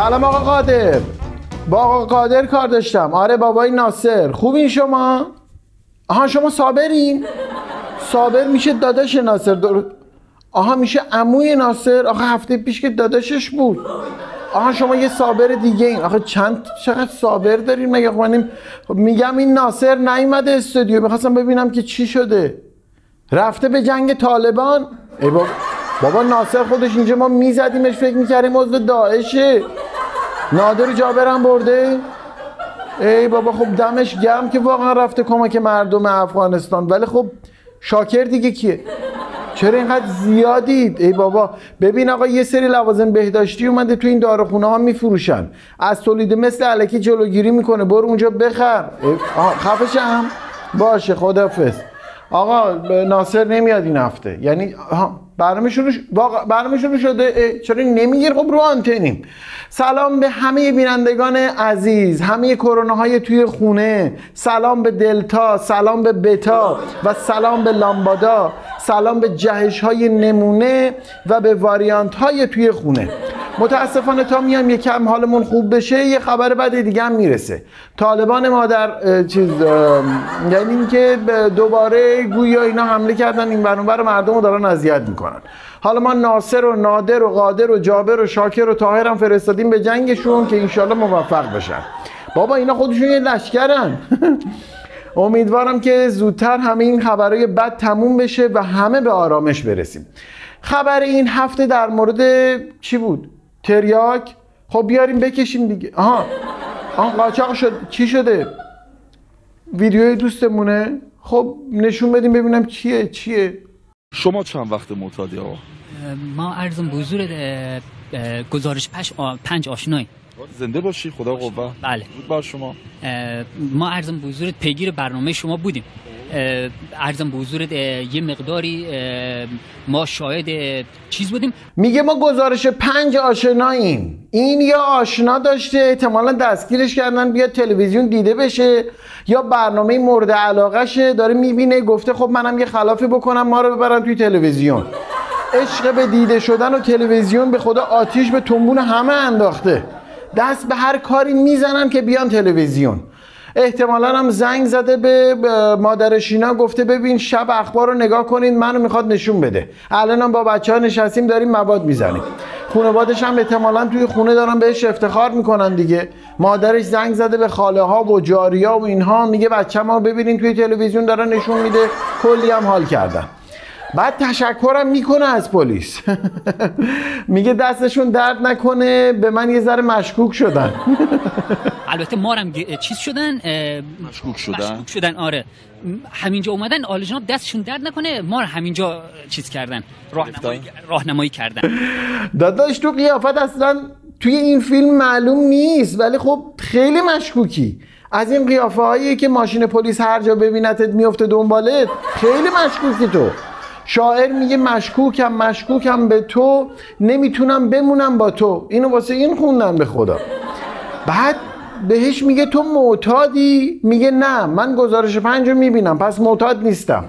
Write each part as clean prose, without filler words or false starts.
سلام آقا قادر. با آقا قادر کار داشتم. آره بابای ناصر. خوبین شما؟ آها شما صابرین؟ صابر میشه داداش ناصر. آها میشه عموی ناصر. آخه هفته پیش که داداشش بود. آها شما یه صابر دیگه این. آخه چقدر صابر داریم مگه؟ خب میگم این ناصر نیومده استودیو، میخواستم ببینم که چی شده. رفته به جنگ طالبان؟ ای بابا ناصر خودش اینجا ما میزدیمش فکر میکردیم عضو داعشه. نادر جابرم برده؟ ای بابا خب دمش گرم که واقعا رفته کمک مردم افغانستان. ولی خب شاکر دیگه کیه؟ چرا اینقدر زیادید؟ ای بابا ببین آقا یه سری لوازم بهداشتی اومده تو این داروخونه ها میفروشن، از تولید مثل الکی جلوگیری میکنه، برو اونجا بخر. خفشم باشه خدافظ. آقا ناصر نمیاد این هفته، یعنی برنامه‌شون شده. چرا نمیگیر؟ خب رو آنتنیم. سلام به همه بینندگان عزیز، همه کرونا های توی خونه، سلام به دلتا، سلام به بتا و سلام به لامبادا، سلام به جهش های نمونه و به واریانت های توی خونه. متاسفانه تا میام یکم حالمون خوب بشه یه خبر بد دیگه هم میرسه. طالبان ما در یعنی اینکه دوباره گویا اینا حمله کردن این برنامه رو، مردم رو دارن اذیت میکنن. حالا ما ناصر و نادر و قادر و جابر و شاکر و طاهر هم فرستادیم به جنگشون که انشالله موفق بشن. بابا اینا خودشون یه لشکرن. امیدوارم که زودتر همه این خبرهای بد تموم بشه و همه به آرامش برسیم. خبر این هفته در مورد چی بود؟ تریاک؟ خب بیاریم بکشیم دیگه. قاچاق شد. چی شده؟ ویدیوی دوستمونه؟ خب نشون بدیم ببینم چیه. شما چند وقت معتادی آقا؟ ما عرضم به حضور گزارش 5 آشنایی. زنده باشی، خدا قوت. بله. با شما ما عرضم به حضور پیگیر برنامه شما بودیم. عرضم به حضور یه مقداری ما شاهد چیز بودیم. میگه ما گزارش 5 آشناییم. این یا آشنا داشته احتمالا دستگیرش کردن بیاد تلویزیون دیده بشه، یا برنامه مورد علاقه شه داره میبینه گفته خب منم یه خلافی بکنم ما رو ببرن توی تلویزیون. عشق به دیده شدن و تلویزیون به خدا آتیش به تنبون همه انداخته. دست به هر کاری میزنن که بیان تلویزیون. احتمالا هم زنگ زده به مادر شینا گفته ببین شب اخبار رو نگاه کنین منو میخواد نشون بده. الان هم با بچه ها نشستیم داریم مواد میزنیم. خانواده‌اش هم احتمالا توی خونه دارن بهش افتخار میکنن دیگه. مادرش زنگ زده به خاله ها و جاریا و اینها، میگه بچه‌مو ببینین توی تلویزیون دارن نشون میده. کلی هم حال کردن. بعد تشکرم میکنه از پلیس. میگه دستشون درد نکنه به من یه ذره مشکوک شدن. البته ما هم چیز شدن، مشکوک شدن. آره همینجا اومدن آل جناب دستشون درد نکنه ما رو همینجا چیز کردن، راهنمایی کردن. داداش تو قیافت اصلا توی این فیلم معلوم نیست، ولی خب خیلی مشکوکی. از این قیافه هایی که ماشین پلیس هر جا ببینتت میفته دنبالت، خیلی مشکوکی تو. شاعر میگه مشکوکم به تو، نمیتونم بمونم با تو. اینو واسه این خوندن به خدا. بعد بهش میگه تو معتادی؟ میگه نه من گزارش 5 رو میبینم پس معتاد نیستم.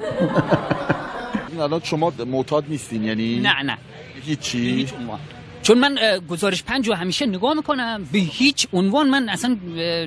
الان شما معتاد نیستین یعنی؟ نه هیچی؟ چون من گزارش 5 رو همیشه نگاه میکنم به هیچ عنوان من اصلا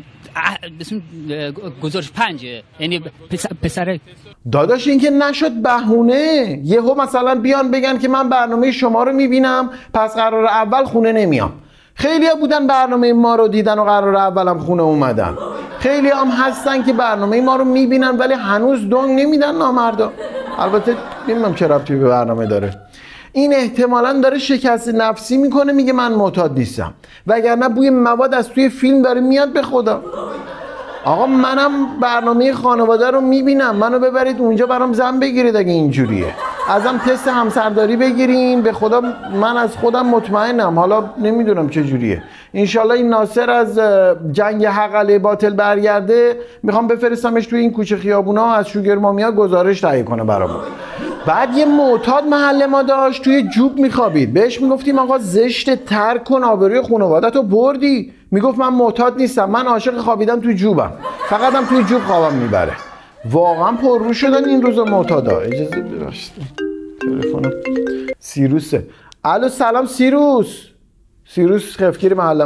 گزارش 5 یعنی پسره. داداش این که نشد بهونه. یهو مثلا بیان بگن که من برنامه شما رو میبینم پس قرار اول خونه نمیام. خیلی ها بودن برنامه ما رو دیدن و قرار اولم خونه اومدن. خیلی هم هستن که برنامه ما رو میبینن ولی هنوز دنگ نمیدن نامردا. البته نمیدونم چه ربطی به برنامه داره. این احتمالاً داره شکست نفسی میکنه میگه من معتاد نیستم، وگرنه بوی مواد از توی فیلم داره میاد به خدا. آقا منم برنامه خانواده رو میبینم، منو ببرید اونجا برام زن بگیرید اگه اینجوریه. ازم تست همسرداری بگیرین، به خدا من از خودم مطمئنم. حالا نمیدونم چه جوریه. انشالله این ناصر از جنگ حق علیه باطل برگرده، میخوام بفرستمش توی این کوچه خیابونا از شوگر مامیا گزارش تهیه کنه برامون. بعد یه معتاد محل ما داشت توی جوب میخوابید، بهش میگفتیم آقا زشت ترک کن آبروی خانواده‌تو بردی. میگفت من معتاد نیستم، من عاشق خوابیدم توی جوبم، فقط هم توی جوب خوابم میبره. واقعا پررو شدن این روزا معتادا. اجازه ببخشید تلفن سیروسه. الو سلام سیروس خفگیر محلم.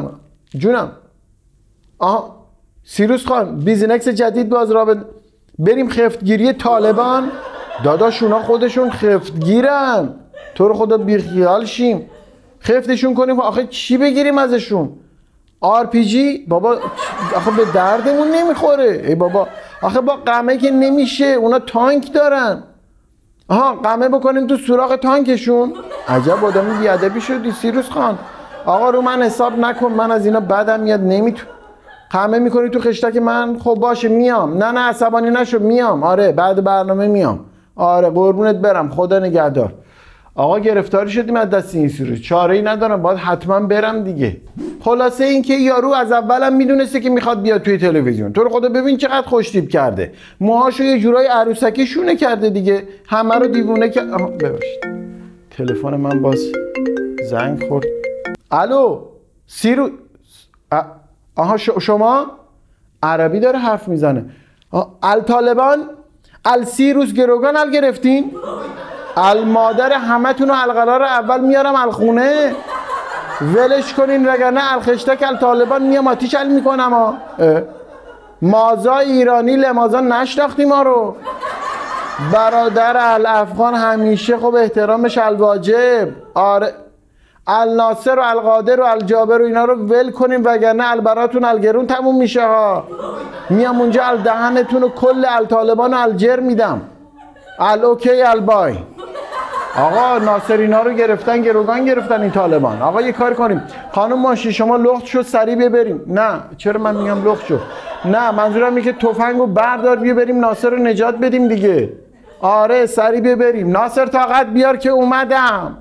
جونم. آها سیروس خان بیزینکس جدید باز را بریم خفتگیری طالبان. داداش اونا خودشون خفتگیرن، تو رو خدا بیخیال شیم، خفتشون کنیم. آخه چی بگیریم ازشون؟ RPG بابا آخه به دردمون نمیخوره. ای بابا آخه با قمه که نمیشه، اونا تانک دارن. آها قمه بکنیم تو سوراخ تانکشون. عجب آدمی بیادبی شدی سیروس خان. آقا رو من حساب نکن، من از اینا بدم میاد، نمیتونم. قمه میکنی تو خشتک من؟ خب باشه میام. نه عصبانی نشو، میام. آره بعد برنامه میام. آره قربونت برم، خدا نگهدار. آقا گرفتاری شدیم از دست این سیروس، چاره ای ندارم، باید حتما برم دیگه. خلاصه این که یارو از اولم میدونسته که میخواد بیاد توی تلویزیون. تو رو خدا ببین چقدر خوشتیپ کرده، موهاشو یه جورای عروسکی شونه کرده دیگه، همه رو دیوونه کرد. ببخشید تلفن من باز زنگ خورد. الو سیروس. آها شما؟ عربی داره حرف میزنه. الطالبان السیروس گروگان ال گرفتین؟ المادر همه تونو القرار اول میارم الخونه، ولش کنین وگرنه الخشتک الطالبان میام آتیش ال میکنم. مازا ایرانی لمازا نشناختی ما رو. برادر الافغان همیشه خب احترامش الواجب. آره الناصر و القادر و الجابر و اینا رو ول کنیم وگرنه البراتون الگرون تموم میشه ها. میام اونجا الدهنتون و کل الطالبان و الجر میدم. اوکی البای. آقا ناصر اینا رو گرفتن، گروگان گرفتن این طالبان. آقا یه کار کنیم، خانم ماشی شما لخت شد سریع ببریم. نه چرا من میگم لخت شد؟ نه منظورم اینه که تفنگو بردار بیا بریم ناصر رو نجات بدیم دیگه. آره سریع ببریم. ناصر طاقت بیار که اومدم.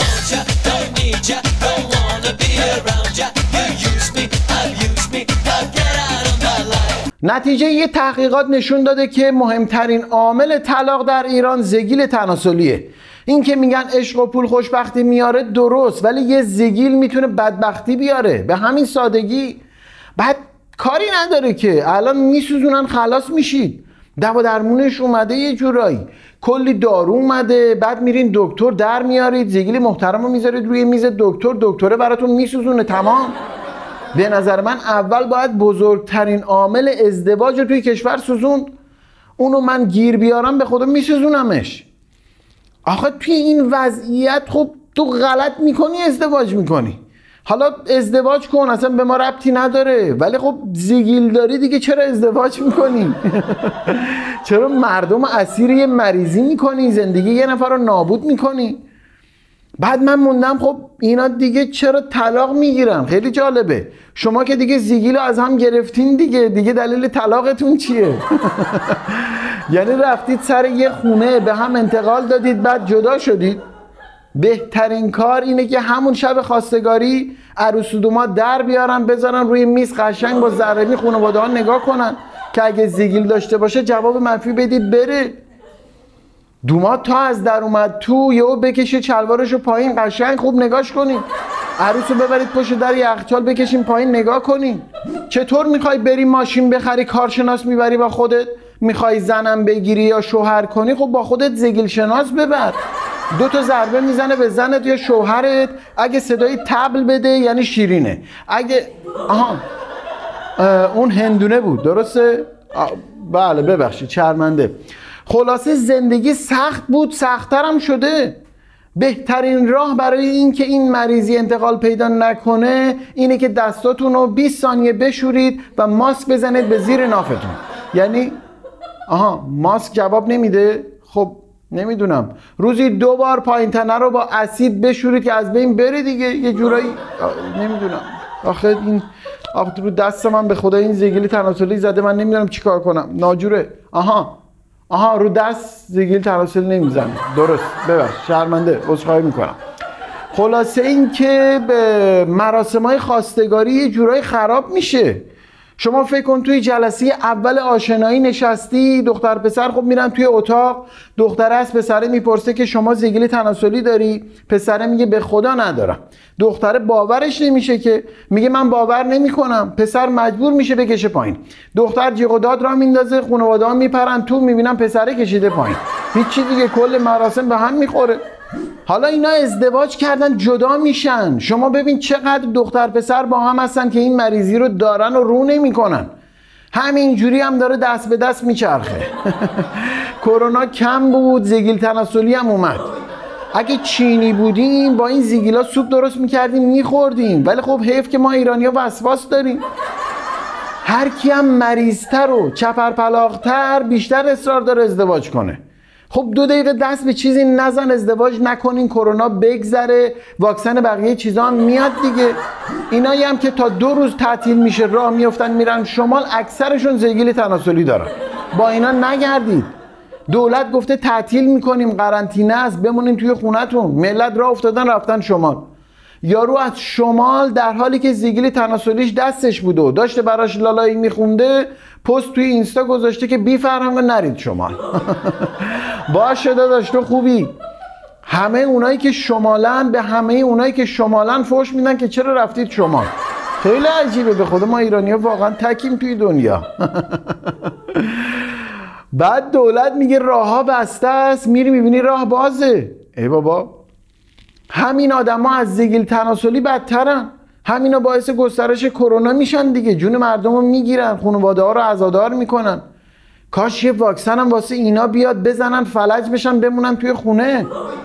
نتیجه یه تحقیقات نشون داده که مهمترین عامل طلاق در ایران زگیل تناسلیه. این که میگن عشق و پول خوشبختی میاره درست، ولی یه زگیل میتونه بدبختی بیاره، به همین سادگی. بعد کاری نداره که الان میسوزونن خلاص میشید، دوا درمونش اومده یه جورایی، کلی دارو اومده، بعد میرین دکتر در میارید، زگیل محترم رو میذارید روی میز دکتر، دکتره براتون میسوزونه، تمام. به نظر من اول باید بزرگترین عامل ازدواج رو توی کشور سوزوند. اونو من گیر بیارم به خدا میسوزونمش. آخه توی این وضعیت خب تو غلط میکنی ازدواج میکنی. حالا ازدواج کن، اصلا به ما ربطی نداره، ولی خب زگیل داری دیگه، چرا ازدواج میکنی؟ چرا مردم اسیر یه مریضی میکنی، زندگی یه نفر رو نابود میکنی؟ بعد من موندم خب اینا دیگه چرا طلاق میگیرن؟ خیلی جالبه. شما که دیگه زگیل رو از هم گرفتین دیگه دلیل طلاقتون چیه؟ یعنی رفتید سر یه خونه به هم انتقال دادید بعد جدا شدید. بهترین کار اینه که همون شب خواستگاری عروس و دوماد در بیارن بذارن روی میز قشنگ با ضربی خانواده ها نگاه کنن که اگه زگیل داشته باشه جواب منفی بدید بره. دوماد تا از در اومد تو یهو بکشه چلوارشو پایین قشنگ خوب نگاش کنین. عروسو ببرید پشت در یخچال بکشین پایین نگاه کنین. چطور میخوای بری ماشین بخری کارشناس میبری با خودت؟ میخوای زنم بگیری یا شوهر کنی؟ خب با خودت زگیل شناس ببر. 2 ضربه میزنه به زنت یا شوهرت. اگه صدای طبل بده یعنی شیرینه. اگه اون هندونه بود درسته؟ بله ببخشید شرمنده. خلاصه زندگی سخت بود، سخت‌ترم شده. بهترین راه برای این که این مریضی انتقال پیدا نکنه اینه که دستاتون رو 20 ثانیه بشورید و ماسک بزنید به زیر نافتون. یعنی ماسک جواب نمیده؟ خب نمیدونم روزی 2 بار پایین تنه رو با اسید بشورید که از بین بره دیگه یه جورایی. نمیدونم آخه این رو دست من به خدا این زگیل تناسلی زده، من نمیدونم چی کار کنم. ناجوره. رو دست زگیل تناسلی نمیزنه. درست ببخش شرمنده، عذرخواهی میکنم. خلاصه این که به مراسم‌های خواستگاری یه جورایی خراب میشه. شما فکر کن توی جلسه اول آشنایی نشستی، دختر پسر خب میرن توی اتاق، دختره از پسره میپرسه که شما زگیل تناسلی داری؟ پسره میگه به خدا ندارم. دختره باورش نمیشه که میگه من باور نمیکنم. پسر مجبور میشه بکشه پایین. دختر جیغ و داد را میندازه، خانواده ها میپرن تو، میبینن پسره کشیده پایین. هیچی دیگه، کل مراسم به هم میخوره. حالا اینا ازدواج کردن جدا میشن، شما ببین چقدر دختر پسر با هم هستن که این مریضی رو دارن و رو نمیکنن. همینجوری هم داره دست به دست میچرخه. کرونا کم بود، زگیل تناسلی هم اومد. اگه چینی بودیم با این زگیلا سوپ درست میکردیم میخوردیم، ولی خب حیف که ما ایرانی‌ها وسواس داریم. هر کی هم مریضتر و چپرپلاغتر بیشتر اصرار داره ازدواج کنه. خب 2 دقیقه دست به چیزی نزن، ازدواج نکنین، کرونا بگذره، واکسن بقیه چیزا هم میاد دیگه. اینایی هم که تا 2 روز تعطیل میشه راه میافتن میرن شمال، اکثرشون زگیل تناسلی دارن. با اینا نگردید. دولت گفته تعطیل میکنیم، قرنطینه است، بمونین توی خونتون. ملت راه افتادن رفتن شمال. یارو از شمال در حالی که زگیل تناسلیش دستش بوده و داشته براش لالایی میخونده، پست توی اینستا گذاشته که بی فرهنگ نرید شمال. باشه داداش تو خوبی. همه اونایی که شمالن به همه اونایی که شمالن فوش میدن که چرا رفتید شمال. خیلی عجیبه، به خدا ما ایرانی‌ها واقعا تکیم توی دنیا. بعد دولت میگه راه‌ها بسته است، میری میبینی راه بازه. ای بابا، همین آدما از زگیل تناسلی بدترن. همینا باعث گسترش کرونا میشن دیگه، جون مردم رو میگیرن، خانواده ها رو عزادار میکنن. کاش یه واکسن هم واسه اینا بیاد، بزنن فلج بشن بمونن توی خونه.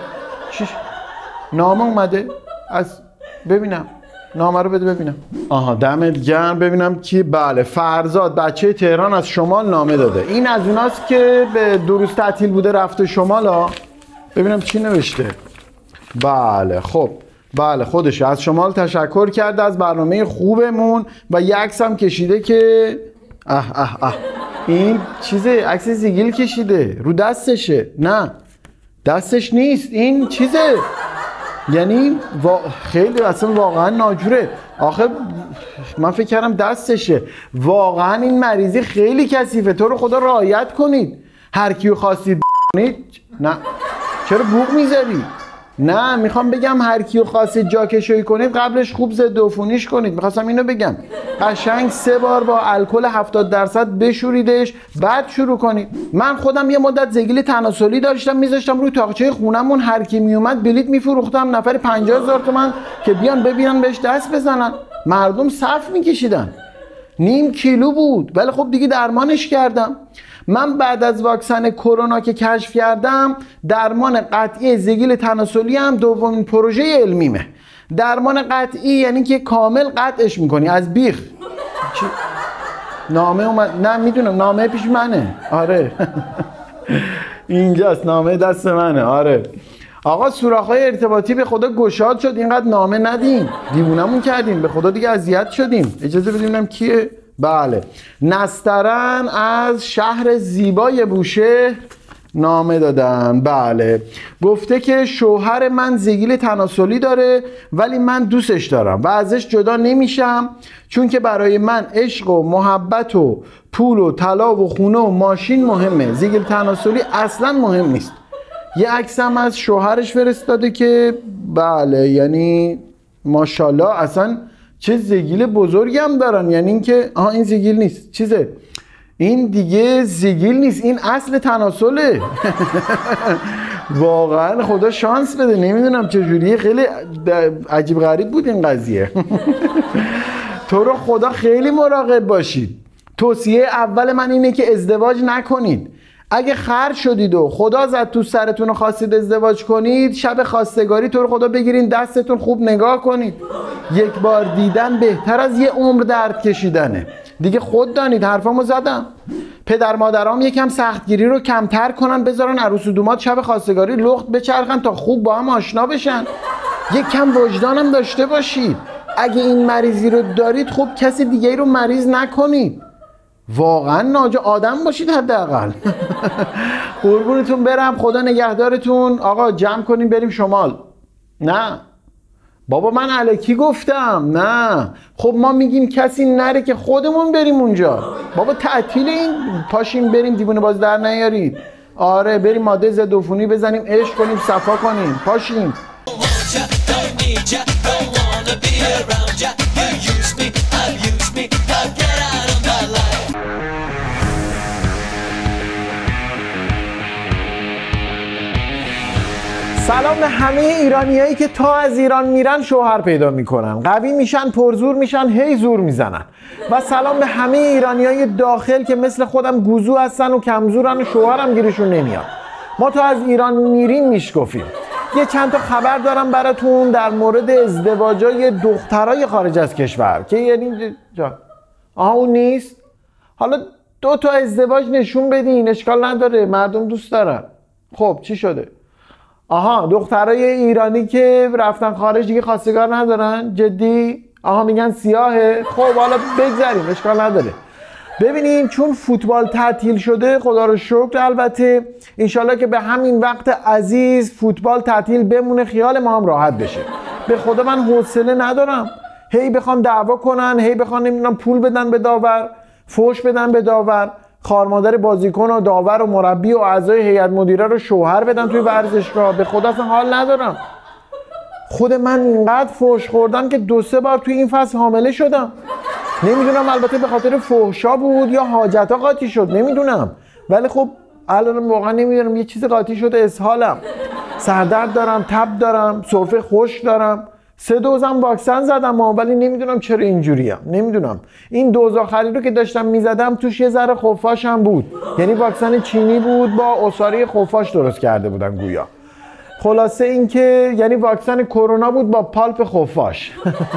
نامه اومده از ببینم، نامه رو بده ببینم. آها دمت گرم. ببینم کی. بله فرزاد بچه تهران از شمال نامه داده. این از اوناست که به 2 روز تعطیل بوده رفته شمال ها. ببینم چی نوشته. بله خب بله خودشه، از شمال تشکر کرده از برنامه خوبمون و یه عکس هم کشیده که این چیزه، عکس زگیل کشیده رو دستشه. نه دستش نیست، این چیزه، یعنی خیلی اصلا واقعا ناجوره. آخه من فکر کردم دستشه. واقعا این مریضی خیلی کثیفه. تو رو خدا رعایت کنید. هر کیو خواستید کنید. نه چرا بوق میذاری؟ نه میخوام بگم هر کیو خواستید جاکشویی کنید قبلش خوب ضد عفونیش کنید. میخواستم اینو بگم قشنگ 3 بار با الکل 70% بشوریدش بعد شروع کنید. من خودم یه مدت زگیل تناسلی داشتم، میذاشتم روی تاقچه خونمون، هر کی میومد بلیت میفروختم، نفر 50,000 تومان که بیان ببینن بهش دست بزنن. مردم صف میکشیدن. 0.5 کیلو بود، ولی خب دیگه درمانش کردم. من بعد از واکسن کرونا که کشف کردم، درمان قطعی زگیل تناسلی هم دومین پروژه علمیمه. درمان قطعی یعنی که کامل قطعش میکنی از بیخ. نامه اومد. نه میدونم، نامه پیش منه. آره اینجاست، نامه دست منه. آره آقا سوراخ‌های ارتباطی به خدا گشاد شد، اینقدر نامه ندیم، دیوونمون کردیم، به خدا دیگه اذیت شدیم. اجازه بدیم کیه؟ بله نسترن از شهر زیبای بوشهر نامه دادن. بله گفته که شوهر من زگیل تناسلی داره ولی من دوستش دارم و ازش جدا نمیشم، چون که برای من عشق و محبت و پول و طلا و خونه و ماشین مهمه، زگیل تناسلی اصلا مهم نیست. یه عکسم از شوهرش فرستاده که بله یعنی ماشاءالله اصلا چه زگیل بزرگی هم دارن. یعنی اینکه این زگیل نیست، چیزه این دیگه زگیل نیست، این اصل تناسله. واقعا خدا شانس بده، نمیدونم چجوریه، خیلی عجیب غریب بود این قضیه. تو رو خدا خیلی مراقب باشید. توصیه اول من اینه که ازدواج نکنید. اگه خر شدید و خدا زد تو سرتون و خواستید ازدواج کنید، شب خواستگاری تو رو خدا بگیرین دستتون خوب نگاه کنید. 1 بار دیدن بهتر از یه عمر درد کشیدنه. دیگه خود دانید، حرفامو زدم. پدر مادرام یکم سختگیری رو کمتر کنن، بذارن عروس و دوماد شب خواستگاری لخت بچرخن تا خوب با هم آشنا بشن. یکم وجدانم داشته باشید. اگه این مریضی رو دارید خب کسی دیگه رو مریض نکنید. واقعا آدم باشید حداقل. قربونتون برم، خدا نگهدارتون. آقا جمع کنیم بریم شمال. نه بابا من الکی گفتم. نه خب ما میگیم کسی نره که خودمون بریم اونجا. بابا تعطیل این، پاشیم بریم، دیوونه باز در نیارید. آره بریم ماده ضد عفونی بزنیم، عشق کنیم، صفا کنیم، پاشیم. سلام به همه ایرانیایی که تا از ایران میرن شوهر پیدا میکنن، قوی میشن، پرزور میشن، هی زور میزنن. و سلام به همه ایرانیای داخل که مثل خودم گوزو هستن و کمزورن و شوهرم گیرشون نمیاد. ما تا از ایران میریم میشکفیم. یه چند تا خبر دارم براتون در مورد ازدواجای دخترای خارج از کشور که یعنی اون نیست. حالا 2 تا ازدواج نشون بدین، اشکال نداره، مردم دوست دارن. خب چی شده؟ دخترای ایرانی که رفتن خارج دیگه خواستگار ندارن؟ جدی؟ میگن سیاهه؟ خب حالا بگذاریم، اشکال نداره. ببینین چون فوتبال تعطیل شده، خدا رو شکر، البته انشالله که به همین وقت عزیز فوتبال تعطیل بمونه، خیال ما هم راحت بشه. به خدا من حوصله ندارم هی بخوان دعوا کنن، هی بخوان نمیدونم پول بدن به داور، فوش بدن به داور، خارمادر بازیکن و داور و مربی و اعضای هیئت مدیره رو شوهر بدن توی ورزشگاه. به خدا اصلا حال ندارم. خود من اینقدر فوش خوردم که 2-3 بار توی این فصل حامله شدم. نمیدونم البته به خاطر فحشا بود یا حاجتا قاطی شد، نمیدونم، ولی خب الان واقعا نمیدونم، یه چیز قاطی شده، اسهالم، سردرد دارم، تب دارم، سرفه خشک دارم، 3 دوزم واکسن زدم ولی نمیدونم چرا اینجوریم. نمیدونم. این دوز آخری رو که داشتم میزدم توش یه ذره خفاش هم بود، یعنی واکسن چینی بود با عصاره خفاش درست کرده بودن گویا. خلاصه این که یعنی واکسن کرونا بود با پالپ خفاش.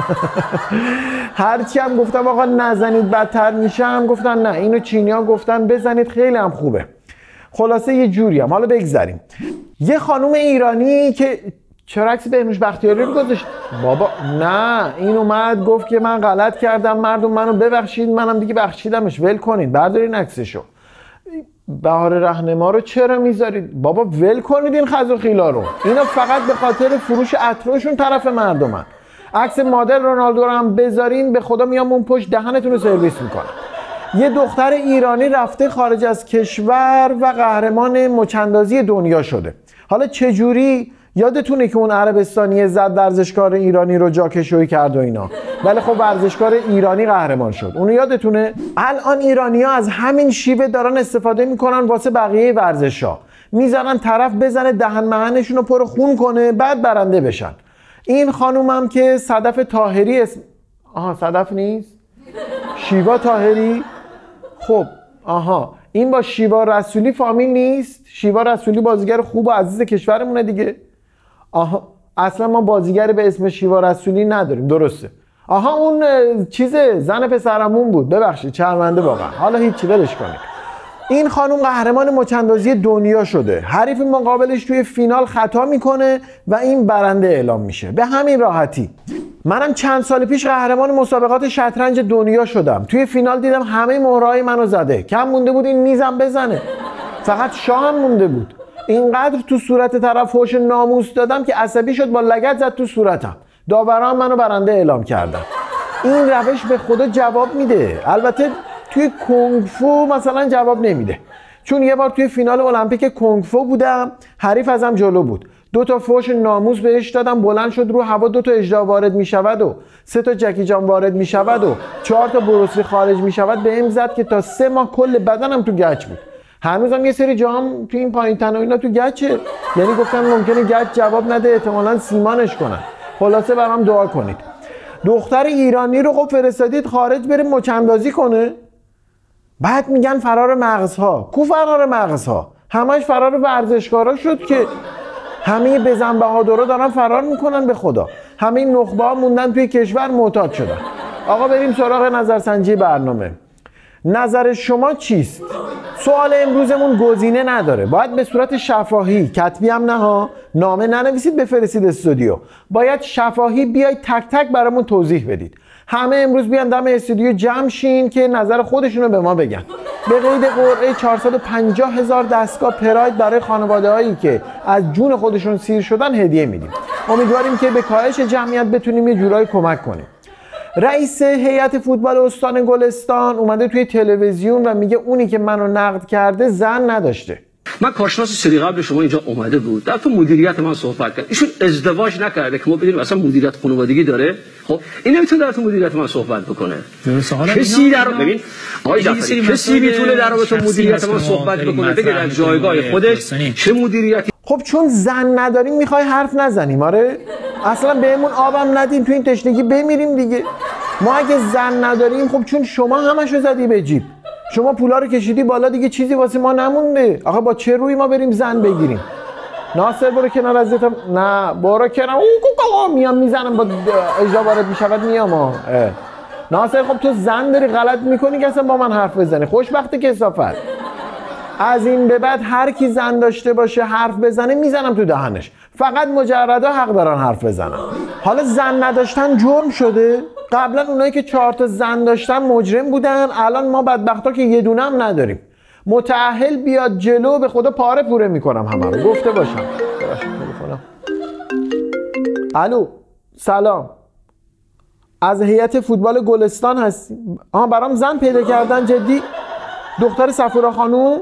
هرچی هم گفتم آقا نزنید بدتر میشم، گفتن نه، اینو چینی‌ها گفتن بزنید، خیلی هم خوبه. خلاصه یه جوری هم. حالا بگذاریم. یه خانم ایرانی که چرا عکس بهنوش بختیاری رو گذاشت؟ بابا نه، این اومد گفت که من غلط کردم، مردم منو ببخشید، منم دیگه بخشیدمش، ول کنید، بردارین عکسشو. بهار رهنما رو چرا میذارید؟ بابا ول کنید این خز و خیلا رو. اینا فقط به خاطر فروش عطرشون طرف مردمن. عکس مادر رونالدو رو هم بذارین به خدا میام اون پشت دهنتون رو سرویس میکنم. یه دختر ایرانی رفته خارج از کشور و قهرمان مچ‌اندازی دنیا شده. حالا چجوری؟ یادتونه که اون عربستانی زد ورزشکار ایرانی رو جاکشویی کرد و اینا، ولی خب ورزشکار ایرانی قهرمان شد. اونو یادتونه؟ الان ایرانی‌ها از همین شیوه دارن استفاده میکنن واسه بقیه ورزش‌ها، میذارن طرف بزنه دهن مهنشون رو پر خون کنه بعد برنده بشن. این خانومم که صدف طاهری صدف نیست؟ شیوا طاهری؟ خب این با شیوا رسولی فامیل نیست؟ شیوا رسولی بازیگر خوب و عزیز کشورمونه دیگه. اصلا ما بازیگر به اسم شیوا رسولی نداریم. درسته. اون چیزه، زن پسرمون بود، ببخشید، شرمنده واقعا. حالا هیچی، ولش کنید. این خانم قهرمان مچ‌اندازی دنیا شده. حریف مقابلش توی فینال خطا میکنه و این برنده اعلام میشه. به همین راحتی. منم چند سال پیش قهرمان مسابقات شطرنج دنیا شدم. توی فینال دیدم همه مهرهای منو زده. کم مونده بود این میزم بزنه. فقط شاهم مونده بود. اینقدر تو صورت طرف فحش ناموس دادم که عصبی شد، با لگد زد تو صورتم. داوران منو برنده اعلام کردن. این روش به خدا جواب میده. البته توی کنگ فو مثلا جواب نمیده، چون یه بار توی فینال المپیک کنگ فو بودم، حریف ازم جلو بود، 2 تا فحش ناموس بهش دادم، بلند شد رو هوا 2 تا اژدها وارد میشود و 3 تا جکی جان وارد میشود و 4 تا بروسلی خارج میشود، بهم زد که تا 3 ماه کل بدنم تو گچ بود. هنوزم یه سری جام تو این پایین تن و اینا تو گچه، یعنی گفتم ممکنه گچ جواب نده، احتمالاً سیمانش کنن. خلاصه برام دعا کنید. دختر ایرانی رو خب فرستادید خارج بره مچ‌اندازی کنه، بعد میگن فرار مغزها. کو فرار مغزها؟ همش فرار ورزشکارا شد که همه بزن بهادرها دارن فرار میکنن. به خدا همه نخبه ها موندن توی کشور، معتاد شدن. آقا بریم سراغ نظرسنجی برنامه. نظر شما چیست؟ سوال امروزمون گزینه نداره، باید به صورت شفاهی، کتبی هم نه ها، نامه ننویسید بفرستید استودیو، باید شفاهی بیاید تک تک برامون توضیح بدید. همه امروز بیان دم استودیو جمع شین که نظر خودشونو به ما بگن. به قید قرعه 450,000 دستگاه پراید برای خانواده هایی که از جون خودشون سیر شدن هدیه میدیم. امیدواریم که به کاهش جمعیت بتونیم یه جورایی کمک کنیم. رئیس هیئت فوتبال استان گلستان اومده توی تلویزیون و میگه اونی که منو نقد کرده زن نداشته. من کارشناس سری قبل شما اینجا اومده بود، در تو مدیریت من صحبت کرد. ایشون ازدواج نکرده که ما بدونیم اصلا مدیریت خانوادگی داره. خب این نمیتونه در تو مدیریت من صحبت بکنه. کسی در ببین آقای جعفری، کسی میتونه در رابطه مدیریت من صحبت بکنه، بگه در جایگاه خودش چه مدیریتی. خب چون زن نداریم میخوای حرف نزنیم؟ آره اصلا بهمون آبم ندیم تو این تشنگی بمیریم دیگه. ما اگه زن نداریم خب چون شما همشو زدی به جیب، شما پولا رو کشیدی بالا دیگه، چیزی واسه ما نمونده. آخه با چه روی ما بریم زن بگیریم؟ ناصر برو کنار ازتم. نه برو کنار. میام میزنم با اجرا وارد میشود میام. ناصر خب تو زن داری غلط میکنی که اصلا با من حرف بزنی. خوشبخته کثافت. از این به بعد هر کی زن داشته باشه حرف بزنه میزنم تو دهنش. فقط مجردا حق دارن حرف بزنن. حالا زن نداشتن جرم شده؟ قبلا اونایی که 4 تا زن داشتن مجرم بودن، الان ما بدبختا که یه دونه هم نداریم. متأهل بیاد جلو به خدا پاره پوره میکنم همه رو. گفته باشم. الو سلام، از هیئت فوتبال گلستان هستی؟ برام زن پیدا کردن جدی؟ دختر صفورا خانوم؟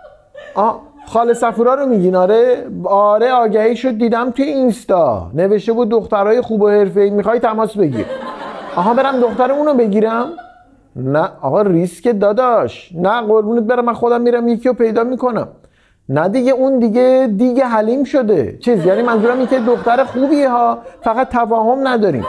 خاله صفورا رو میگین؟ آره آگهی شد دیدم توی اینستا نوشته بود دخترای خوب و حرفه‌ای میخوای تماس بگیر. برم دختر اونو بگیرم؟ نه آقا ریسک داداش. نه قربونت برم، من خودم میرم یکی رو پیدا میکنم. نه دیگه اون دیگه حلیم شده. چیز یعنی منظورم این که دختر خوبیه ها، فقط تفاهم نداریم.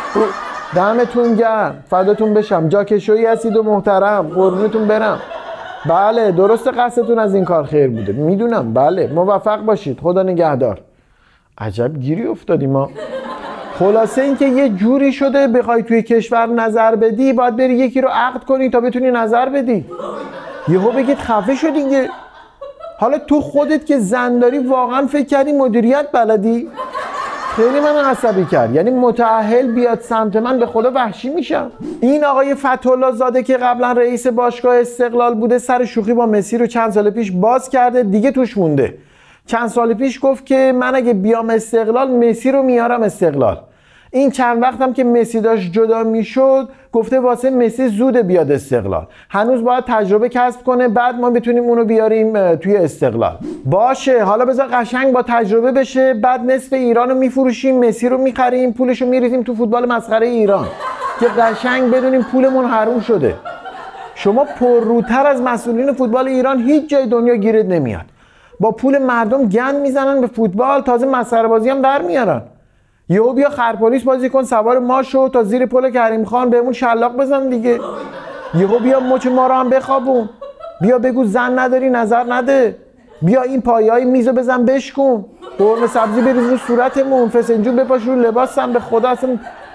دمتون گرم، فداتون بشم، جاکشویی هستید و محترم، قربونتون برم. بله درست، قصدتون از این کار خیر بوده میدونم. بله موفق باشید، خدا نگهدار. عجب گیری افتادیم ما. خلاصه این که یه جوری شده بخوای توی کشور نظر بدی باید بری یکی رو عقد کنی تا بتونی نظر بدی. یهو بگید خفه شد دیگه. حالا تو خودت که زن داری واقعا فکر کردی مدیریت بلدی؟ خیلی من عصبی کرد. یعنی متأهل بیاد سمت من به خدا وحشی میشم. این آقای فتح‌الله زاده که قبلا رئیس باشگاه استقلال بوده، سر شوخی با مسی رو چند سال پیش باز کرده دیگه، توش مونده. چند سال پیش گفت که من اگه بیام استقلال مسی رو میارم استقلال. این چند وقتم که مسی داشت جدا میشد گفته واسه مسی زوده بیاد استقلال، هنوز باید تجربه کسب کنه بعد ما بتونیم اونو بیاریم توی استقلال. باشه حالا بذار قشنگ با تجربه بشه، بعد نصف ایران رو میفروشیم، مسی رو میخریم، پولش رو میریزیم تو فوتبال مسخره ایران که قشنگ بدونیم پولمون حروم شده. شما پرروتر از مسئولین فوتبال ایران هیچ جای دنیا گیرت نمیاد. با پول مردم گند میزنن به فوتبال، تازه مسخره بازی هم در میارن. یهو بیا خرپولیس بازی کن، سوار ما شو تا زیر پل کریم خان بهمون شلاق بزن دیگه. یهو بیا مچ ما رو هم بخوابون. بیا بگو زن نداری نظر نده. بیا این پایه‌های میزو بزن بشکن، قرمه سبزی بریز رو صورتمون، فسنجون بپاش رو لباسم، به خدا اصلا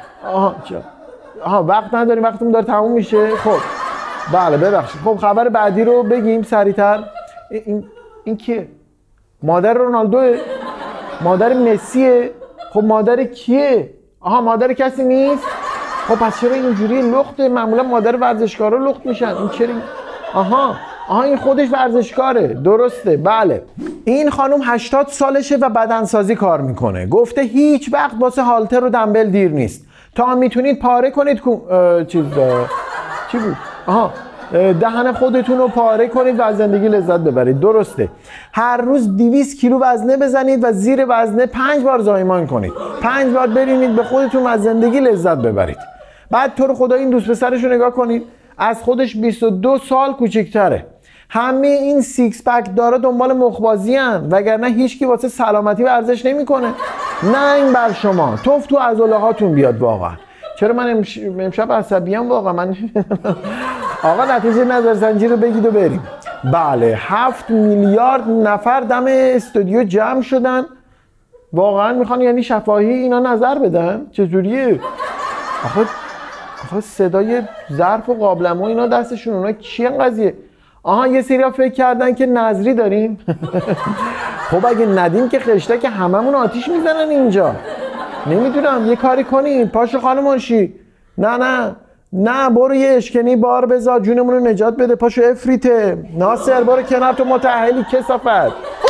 وقت نداریم، وقتمون داره تموم میشه. خب بله ببخشید. خب خبر بعدی رو بگیم سریعتر. این کیه؟ مادر رونالدوه؟ مادر مسیه؟ خب مادر کیه؟ مادر کسی نیست؟ خب پس چرا اینجوری لخته؟ معمولا مادر ورزشکارا لخت میشن. این چرا؟ این خودش ورزشکاره. درسته بله. این خانم 80 سالشه و بدنسازی کار میکنه. گفته هیچ وقت واسه هالتر و دمبل دیر نیست. تا میتونید پاره کنید چی بود؟ دهن خودتون رو پاره کنید و از زندگی لذت ببرید. درسته. هر روز 200 کیلو وزنه بزنید و زیر وزنه 5 بار زایمان کنید. 5 بار برینید به خودتون و از زندگی لذت ببرید. بعد تو رو خدا این دوست پسرش رو نگاه کنید، از خودش 22 سال کوچکتره. همه این سیکس پک داره دنبال مخبازی ان، وگرنه هیچکی واسه سلامتی ورزش نمیکنه. نه این بر شما توف تو عضله هاتون بیاد. واقعا چرا من امشب عصبیام واقعا من آقا نتیجه نظر سنجی رو بگید و بریم. بله 7 میلیارد نفر دم استودیو جمع شدن. واقعا میخوان یعنی شفاهی اینا نظر بدن؟ چجوریه؟ آخه صدای ظرف و قابلمه و اینا دستشون، اونا چیه قضیه؟ یه سری فکر کردن که نظری داریم. خب اگه ندیم که خشته که هممون آتیش میزنن اینجا. نمیدونم یه کاری کنین. پاشو خانم منشی. نه برو یه اشکنی بار بذار جونمون رو نجات بده. پاشو افریته. ناصر برو کنار تو متأهلی کثافت.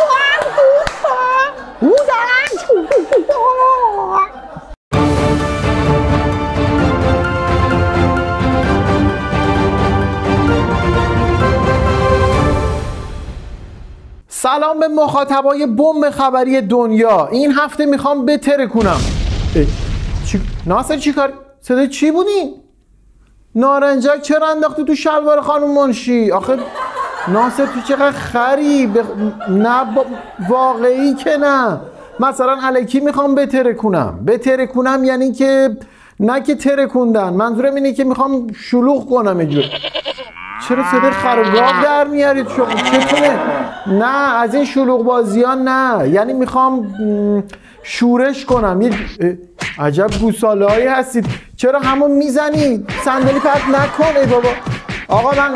سلام به مخاطبای بمب خبری دنیا. این هفته میخوام بترکونم. ناصر چی کار؟ صدای چی بودین؟ نارنجک چرا انداختی تو شلوار خانم منشی؟ آخه ناصر تو چقدر خری نه واقعی که نه. مثلا الکی میخوام بترکونم یعنی که نه که ترکوندن، منظورم اینه که میخوام شلوغ کنم اینجور. چرا صدای خرگاه در میارید شما؟ چطوره؟ نه از این شلوغ بازیان نه، یعنی میخوام شورش کنم. عجب گوساله‌ای هستید، چرا همون میزنید؟ صندلی پرت نکن. ای بابا آقا من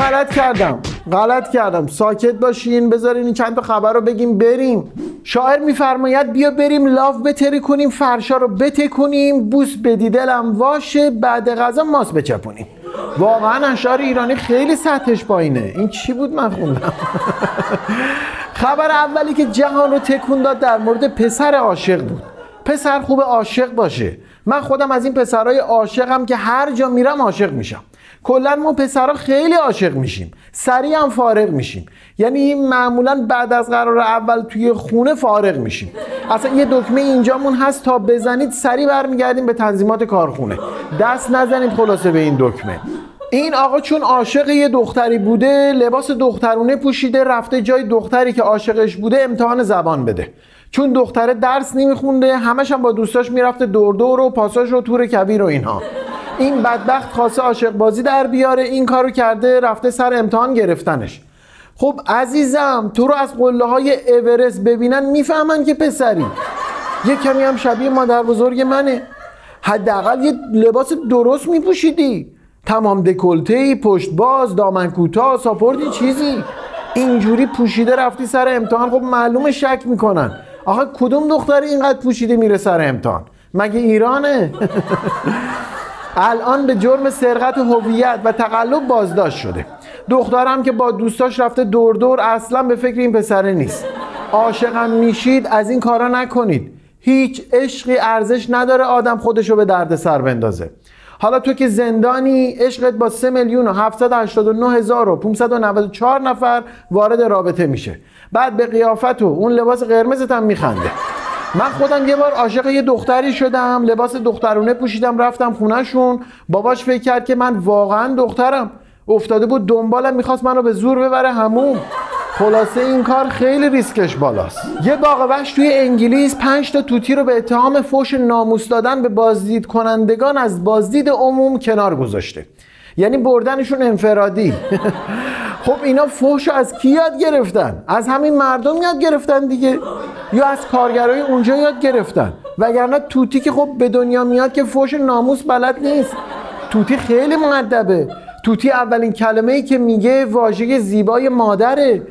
غلط کردم. ساکت باشین، بذارین این چند تا خبر رو بگیم بریم. شاعر میفرماید بیا بریم لاف بتری کنیم، فرشا رو بتکونیم، بوس بدی دلم واشه، بعد غذا ماس بچپونیم. واقعا اشعار ایرانی خیلی سطحش پایینه. این چی بود من خوندم؟ خبر اولی که جهان رو تکون داد در مورد پسر عاشق بود. پسر خوب عاشق باشه. من خودم از این پسرای عاشقم که هر جا میرم عاشق میشم. کلا ما پسرها خیلی عاشق میشیم، سریع هم فارغ میشیم. یعنی معمولا بعد از قرار اول توی خونه فارغ میشیم. اصلا یه دکمه اینجامون هست تا بزنید سریع برمیگردیم به تنظیمات کارخونه. دست نزنید خلاصه به این دکمه. این آقا چون عاشق یه دختری بوده، لباس دخترونه پوشیده، رفته جای دختری که عاشقش بوده امتحان زبان بده. چون دختره درس نمیخونده، همش هم با دوستاش میرفته دور و پاساژ و تور کبیر و اینها. این بدبخت خواسته عاشق بازی در بیاره، این کارو کرده، رفته سر امتحان گرفتنش. خب عزیزم تو رو از قله های اورست ببینن میفهمن که پسری. یه کمی هم شبیه مادر بزرگ منه. حداقل یه لباس درست میپوشیدی، تمام دکولته، پشت باز، دامن کوتاه، ساپوردی چیزی. اینجوری پوشیده رفتی سر امتحان، خب معلومه شک میکنن. آخه کدوم دختری اینقدر پوشیده میره سر امتحان؟ مگه ایرانه؟ الان به جرم سرقت هویت و تقلب بازداشت شده. دخترم که با دوستاش رفته دور اصلا به فکر این پسره نیست. عاشقم میشید از این کارا نکنید. هیچ عشقی ارزش نداره آدم خودشو به درد سر بندازه. حالا تو که زندانی، عشقت با 3,789,594 نفر وارد رابطه میشه. بعد به قیافت و اون لباس قرمزت هم میخنده. من خودم یه بار عاشق یه دختری شدم، لباس دخترونه پوشیدم، رفتم خونهشون. باباش فکر کرد که من واقعا دخترم، افتاده بود دنبالم، میخواست منو به زور ببره حموم. خلاصه این کار خیلی ریسکش بالاست. یه باغ وحش توی انگلیس 5 تا توتی رو به اتهام فحش ناموس دادن به بازدید کنندگان از بازدید عموم کنار گذاشته. یعنی بردنشون انفرادی. خب اینا فحشو از کی یاد گرفتن؟ از همین مردم یاد گرفتن دیگه، یا از کارگرای اونجا یاد گرفتن. وگرنه توتی که خب به دنیا میاد که فحش ناموس بلد نیست. توتی خیلی مؤدبه. توتی اولین کلمه‌ای که میگه واژه زیبای مادره.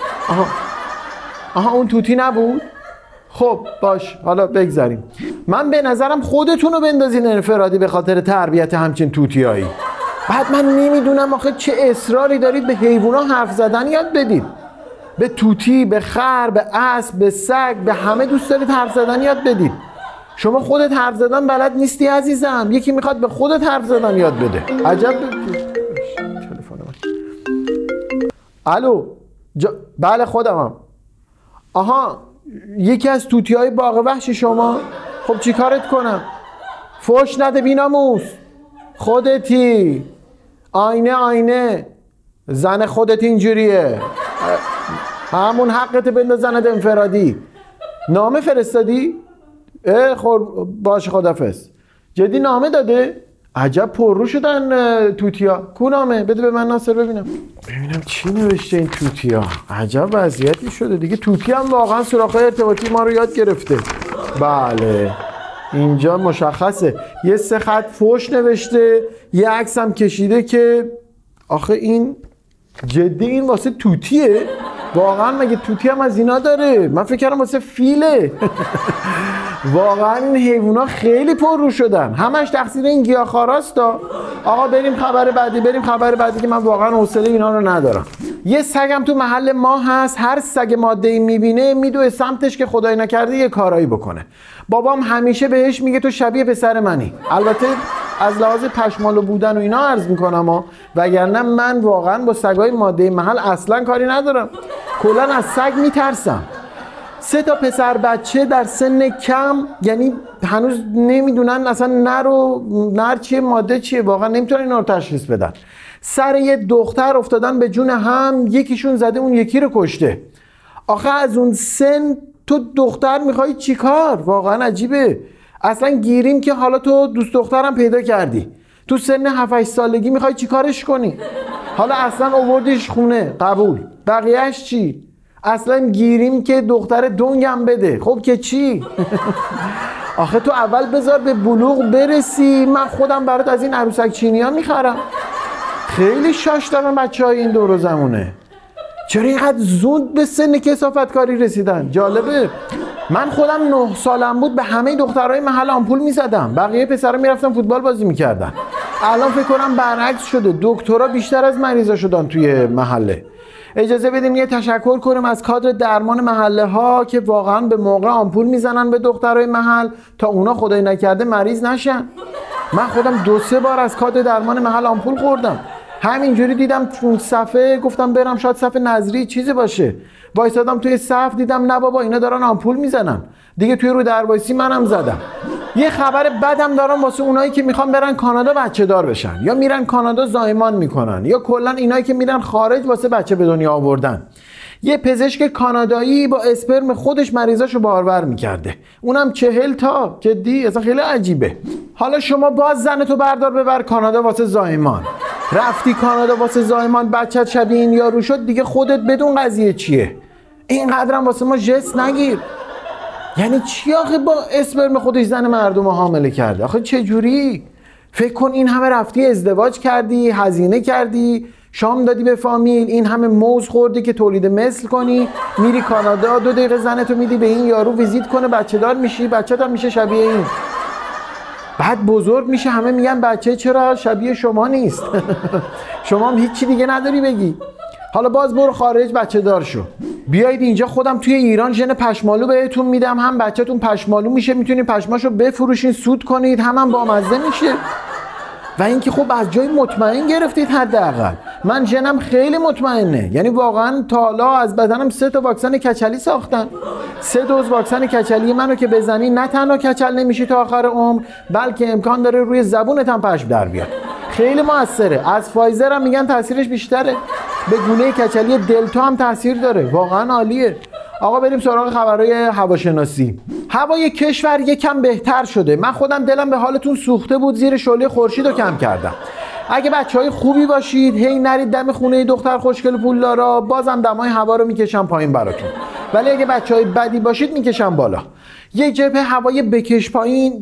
آها اون توتی نبود؟ خب باش، حالا بگذاریم. من به نظرم خودتون رو بندازین انفرادی به خاطر تربیت همچین توتیایی. بعد من نمیدونم آخه چه اصراری دارید به حیوونا حرف زدن یاد بدید. به توتی، به خر، به اسب، به سگ، به همه دوست دارید حرف زدن یاد بدید. شما خودت حرف زدن بلد نیستی عزیزم، یکی میخواد به خودت حرف زدن یاد بده. عجب. تلفن من. الو بله خودمم. آها یکی از توتیای باغ وحش شما؟ خب چی کارت کنم؟ فحش نده بیناموس. خودتی. آینه زن خودت اینجوریه. همون حقت بندازنت انفرادی. نامه فرستادی؟ خب باش خدافظ. جدی نامه داده؟ عجب پررو شدن توتیا. کو نامه؟ بده به من ناصر ببینم چی نوشته این توتیا. عجب وضعیتی شده دیگه. توتی هم واقعا سوراخ‌های ارتباطی ما رو یاد گرفته. بله اینجا مشخصه. یه 3 خط فحش نوشته، یه عکس هم کشیده که آخه این جدی این واسه توتیه؟ واقعا مگه توتی هم از اینا داره؟ من فکر کردم واسه فیله. واقعا این حیوونا خیلی پررو شدن. همش تقصیر این گیاهخواراست. آقا بریم خبر بعدی که من واقعا حوصله اینا رو ندارم. یه سگم تو محل ما هست، هر سگ ماده‌ای میبینه میدوه سمتش که خدای نکرده یه کارایی بکنه. بابام همیشه بهش میگه تو شبیه پسر منی. البته از لحاظ پشمالو بودن و اینا عرض میکنم وگرنه من واقعا با سگای ماده محل اصلا کاری ندارم. کلا از سگ میترسم. 3 تا پسر بچه در سن کم، یعنی هنوز نمیدونن اصلا نر چیه ماده چیه، واقعا نمیتونن اینا رو تشخیص بدن. سر یه دختر افتادن به جون هم، یکیشون زده اون یکی رو کشته. آخه از اون سن تو دختر میخوای چیکار؟ واقعا عجیبه. اصلا گیریم که حالا تو دوست دخترم پیدا کردی، تو سن 7-8 سالگی میخوای چیکارش کنی؟ حالا اصلا آوردیش خونه، قبول، بقیهش چی؟ اصلا گیریم که دختر دنگم بده، خب که چی؟ آخه تو اول بذار به بلوغ برسی، من خودم برات از این عروسک چینی ها میخرم. خیلی شاش دارن بچه های این دور و زمونه. چرا اینقدر زود به سن کثافت کاری رسیدن؟ جالبه. من خودم 9 سالم بود به همه دخترای محل آمپول میزدم، بقیه پسرا میرفتن فوتبال بازی میکردن. الان فکر کنم برعکس شده، دکترا بیشتر از مریضا شدن توی محله. اجازه بدیم یه تشکر کنیم از کادر درمان محله ها که واقعا به موقع آمپول میزنن به دخترای محل تا اونا خدای نکرده مریض نشن. من خودم 2-3 بار از کادر درمان محل آمپول خوردم. همینجوری دیدم تو صفحه، گفتم برم شاید صف نظری چیزی باشه، وایسادم توی صف، دیدم نه بابا اینا دارن آمپول میزنن. دیگه توی رو دربایسی منم زدم. یه خبر بدم دارم واسه اونایی که میخوان برن کانادا بچه دار بشن، یا میرن کانادا زایمان میکنن، یا کلا اینایی که میرن خارج واسه بچه به دنیا آوردن. یه پزشک کانادایی با اسپرم خودش مریضاشو بارور میکرده، اونم 40 تا. جدی اصلا خیلی عجیبه. حالا شما باز زنتو بردار ببر کانادا واسه زایمان، رفتی کانادا واسه زایمان، بچت شبیه این یارو شد، دیگه خودت بدون قضیه چیه. اینقدرم واسه ما جس نگیر. یعنی چی آخه با اسپرم خودش زن مردم حامله کرده؟ آخه چه جوری؟ فکر کن این همه رفتی ازدواج کردی، هزینه کردی، شام دادی به فامیل، این همه موز خوردی که تولید مثل کنی، میری کانادا 2 دقیقه زنتو میدی به این یارو ویزیت کنه، بچه دار میشی، بچه‌ت هم میشه شبیه این. بعد بزرگ میشه همه میگن بچه چرا شبیه شما نیست؟ شما هم هیچی دیگه نداری بگی. حالا باز برو خارج بچه دار شو، بیایید اینجا خودم توی ایران ژن پشمالو بهتون میدم، هم بچه‌تون پشمالو میشه، میتونید پشماشو بفروشین سود کنید، هم بامزه میشه. و اینکه خب از جای مطمئن گرفتید حداقل. من ژنم خیلی مطمئنه، یعنی واقعا تا حالا از بدنم 3 تا واکسن کچلی ساختن. 3 دوز واکسن کچلی منو که بزنی نه تنها کچل نمیشی تا آخر عمر، بلکه امکان داره روی زبونت هم پشم در بیاد. خیلی موثره. از فایزر هم میگن تاثیرش بیشتره، به گونه کچلی دلتا هم تاثیر داره، واقعا عالیه. آقا بریم سراغ خبرهای هواشناسی. هوای کشور یکم بهتر شده. من خودم دلم به حالتون سوخته بود، زیر شعله خورشید رو کم کردم. اگه بچهای خوبی باشید، هی نرید دم خونه دختر خوشگل پولدارا، بازم دمای هوا رو میکشم پایین براتون. ولی اگه بچهای بدی باشید میکشم بالا. یه جبهه هوای بکش پایین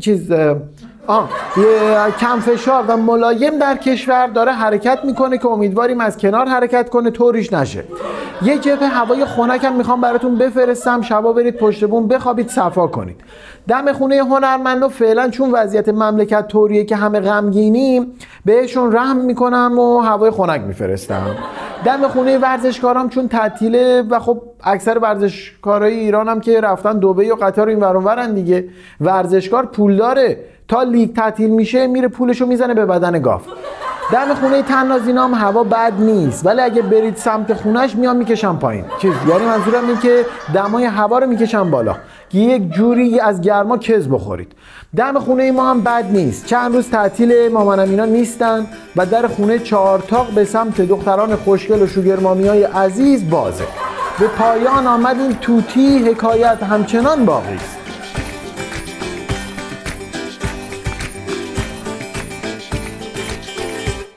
کم فشار و ملایم در کشور داره حرکت میکنه که امیدواریم از کنار حرکت کنه، طوریش نشه. یه جبهه هوای خنک هم میخوام براتون بفرستم، شبا برید پشت بوم بخوابید صفا کنید. دم خونه هنرمندا فعلا چون وضعیت مملکت طوریه که همه غمگینیم، بهشون رحم میکنم و هوای خنک میفرستم. دم خونه ورزشکارام چون تعطیله و خب اکثر ورزشکارای ایران هم که رفتن دبی و قطر این ور اون ورن دیگه، ورزشکار پول داره، تا لیگ تعطیل میشه میره پولشو میزنه به بدن گاف. دم خونه تنازینام هوا بد نیست، ولی اگه برید سمت خونش میام میکشم پایین. یعنی منظورم اینه که دمای هوا رو میکشم بالا که یک جوری از گرما کز بخورید. دم خونه ما هم بد نیست، چند روز تعطیل، مامانم اینا نیستن و در خونه 4 تاق به سمت دختران خوشگل و شوگر مامیای عزیز بازه. به پایان آمد این توتی، حکایت همچنان باقی است.